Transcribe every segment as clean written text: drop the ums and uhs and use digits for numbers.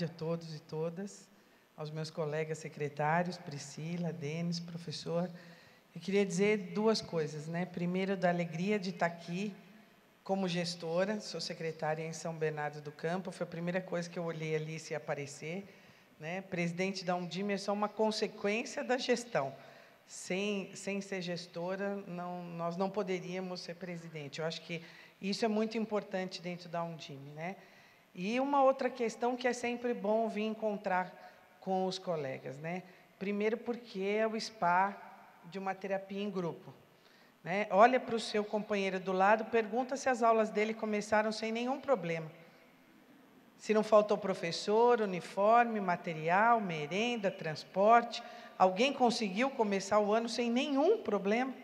tarde a todos e todas, aos meus colegas secretários, Priscila, Denis, professor. Eu queria dizer duas coisas, né? Primeiro, da alegria de estar aqui como gestora, sou secretária em São Bernardo do Campo, foi a primeira coisa que eu olhei ali se aparecer, né? Presidente da Undime é só uma consequência da gestão. Sem ser gestora, nós não poderíamos ser presidente. Eu acho que isso é muito importante dentro da Undime, né? E uma outra questão que é sempre bom vir encontrar com os colegas, né? Primeiro porque é o spa de uma terapia em grupo, né? Olha para o seu companheiro do lado, pergunta se as aulas dele começaram sem nenhum problema. Se não faltou professor, uniforme, material, merenda, transporte. Alguém conseguiu começar o ano sem nenhum problema?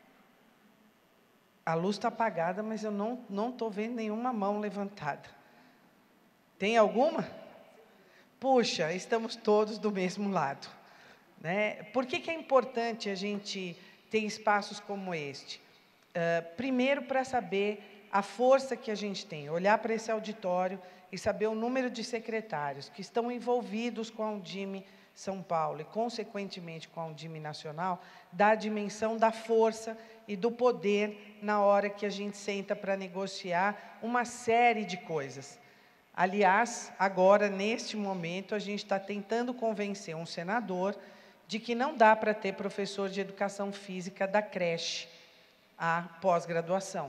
A luz está apagada, mas eu não estou vendo nenhuma mão levantada. Tem alguma? Puxa, estamos todos do mesmo lado, né? Por que é importante a gente ter espaços como este? Primeiro, para saber a força que a gente tem, olhar para esse auditório e saber o número de secretários que estão envolvidos com a Undime São Paulo e, consequentemente, com a Undime Nacional, dá a dimensão da força e do poder na hora que a gente senta para negociar uma série de coisas. Aliás, agora, neste momento, a gente está tentando convencer um senador de que não dá para ter professor de educação física da creche à pós-graduação,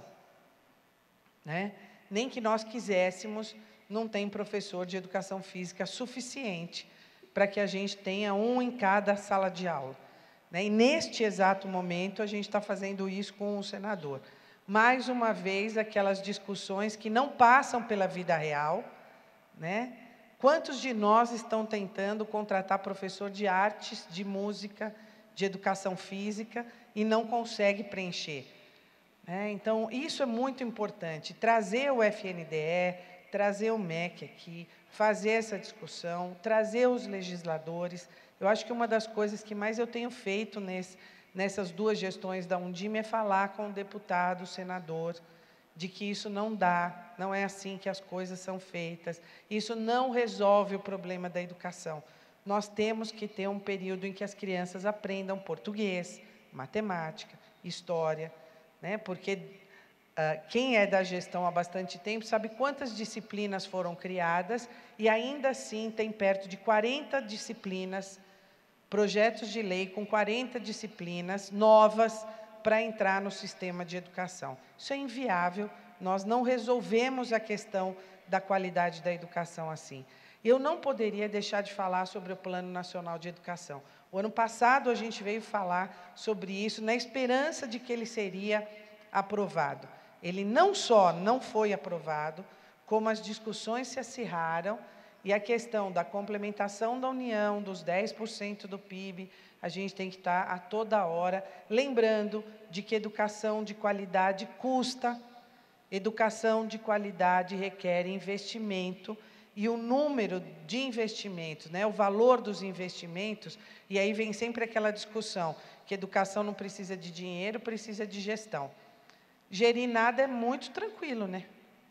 né? Nem que nós quiséssemos, não tem professor de educação física suficiente para que a gente tenha um em cada sala de aula, né? E neste exato momento, a gente está fazendo isso com o senador. Mais uma vez, aquelas discussões que não passam pela vida real, né? Quantos de nós estão tentando contratar professor de artes, de música, de educação física e não consegue preencher? Então, isso é muito importante, trazer o FNDE, trazer o MEC aqui, fazer essa discussão, trazer os legisladores. Eu acho que uma das coisas que mais eu tenho feito nessas duas gestões da Undime é falar com o deputado, o senador, de que isso não dá, não é assim que as coisas são feitas, isso não resolve o problema da educação. Nós temos que ter um período em que as crianças aprendam português, matemática, história, né? Porque quem é da gestão há bastante tempo sabe quantas disciplinas foram criadas e ainda assim tem perto de 40 disciplinas, projetos de lei com 40 disciplinas novas para entrar no sistema de educação. Isso é inviável, nós não resolvemos a questão da qualidade da educação assim. Eu não poderia deixar de falar sobre o Plano Nacional de Educação. O ano passado a gente veio falar sobre isso na esperança de que ele seria aprovado. Ele não só não foi aprovado, como as discussões se acirraram e a questão da complementação da União, dos 10% do PIB, a gente tem que estar a toda hora lembrando de que educação de qualidade custa, educação de qualidade requer investimento, e o número de investimentos, né, o valor dos investimentos, e aí vem sempre aquela discussão, que educação não precisa de dinheiro, precisa de gestão. Gerir nada é muito tranquilo, né?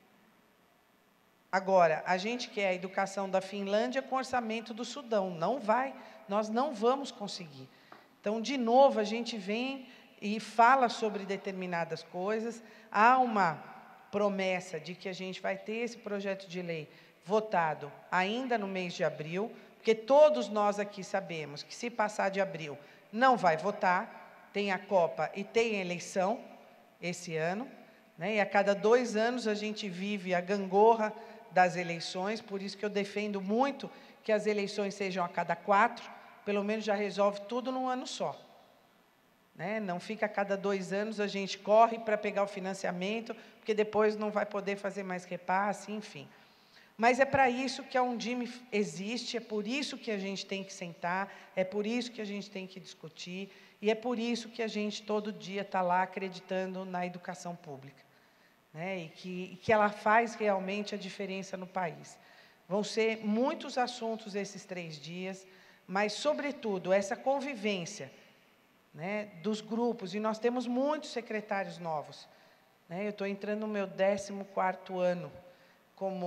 Agora, a gente quer a educação da Finlândia com orçamento do Sudão. Não vai, nós não vamos conseguir. Então, de novo, a gente vem e fala sobre determinadas coisas. Há uma promessa de que a gente vai ter esse projeto de lei votado ainda no mês de abril, porque todos nós aqui sabemos que, se passar de abril, não vai votar, tem a Copa e tem a eleição esse ano, né? E a cada 2 anos a gente vive a gangorra das eleições, por isso que eu defendo muito que as eleições sejam a cada 4, pelo menos já resolve tudo num ano só, né? Não fica a cada 2 anos, a gente corre para pegar o financiamento, porque depois não vai poder fazer mais repasse, enfim. Mas é para isso que a Undime existe, é por isso que a gente tem que sentar, é por isso que a gente tem que discutir, e é por isso que a gente todo dia está lá acreditando na educação pública, né? E que ela faz realmente a diferença no país. Vão ser muitos assuntos esses 3 dias, mas, sobretudo, essa convivência, né, dos grupos, e nós temos muitos secretários novos, né? Eu estou entrando no meu 14º ano como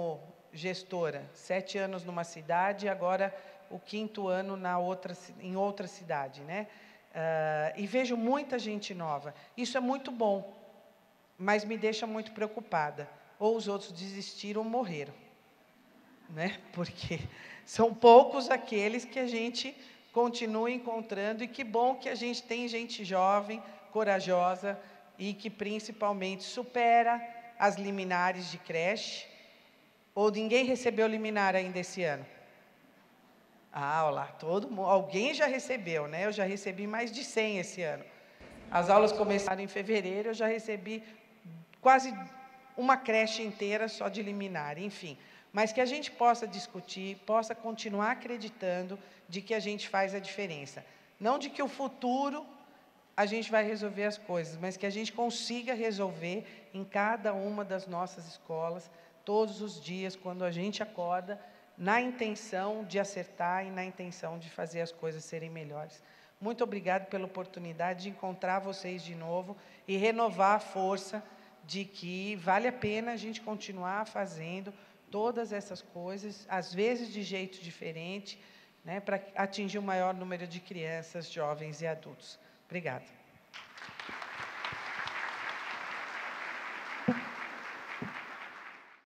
gestora, 7 anos numa cidade, agora o 5º ano em outra cidade, né? E vejo muita gente nova. Isso é muito bom, mas me deixa muito preocupada. Ou os outros desistiram ou morreram, né? Porque são poucos aqueles que a gente continua encontrando, e que bom que a gente tem gente jovem, corajosa, e que principalmente supera as liminares de creche. Ou ninguém recebeu liminar ainda esse ano? Ah, olha lá, alguém já recebeu, né? Eu já recebi mais de 100 esse ano. As aulas começaram em fevereiro, eu já recebi quase uma creche inteira só de liminar, enfim. Mas que a gente possa discutir, possa continuar acreditando de que a gente faz a diferença. Não de que o futuro a gente vai resolver as coisas, mas que a gente consiga resolver em cada uma das nossas escolas, todos os dias, quando a gente acorda, na intenção de acertar e na intenção de fazer as coisas serem melhores. Muito obrigado pela oportunidade de encontrar vocês de novo e renovar a força de que vale a pena a gente continuar fazendo todas essas coisas, às vezes de jeito diferente, né, para atingir o maior número de crianças, jovens e adultos. Obrigada.